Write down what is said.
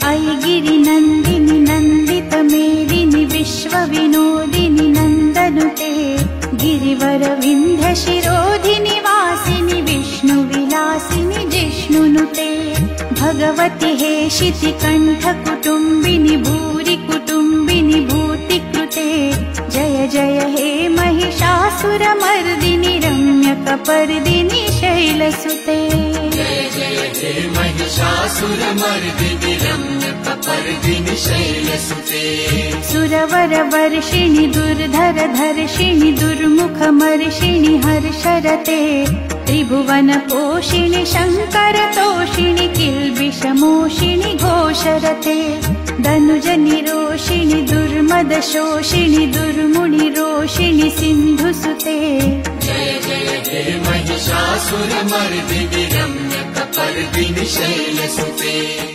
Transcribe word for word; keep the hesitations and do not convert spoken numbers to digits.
ऐगिरिनन्दिनि नन्दितमेदिनि विश्वविनोदिनि नन्दनुते गिरिवरविन्ध्यशिरोधिनि वासिनि विष्णुविलासिनि जिष्णुनुते भगवति हेशितिकण्ठकुटुम्बिनि भूरि कुटुम्बिनि भूतिकृते जय जय हे महिषासुरमर्दिनि रम्यकपर्दिनि शैलसुते जय जय हे महिषासुरमर्दिनि रम्यकपर्दिनि शैलसुते सुरवरवर्षिणि दुर्धरधर्षिणि दुर्मुखमर्षिणि हर्षरते त्रिभुवनपोषिणि शङ्करतोषिणि किल्बिषमोषिणि घोषरते धनुजनिरोषिणि दुर्मदशोषिणि दुर्मुनिरोषिणि सिन्धुसुते जय जय हे महिषासुरमर्दिनि रम्यकपर्दिनि शैलसुते।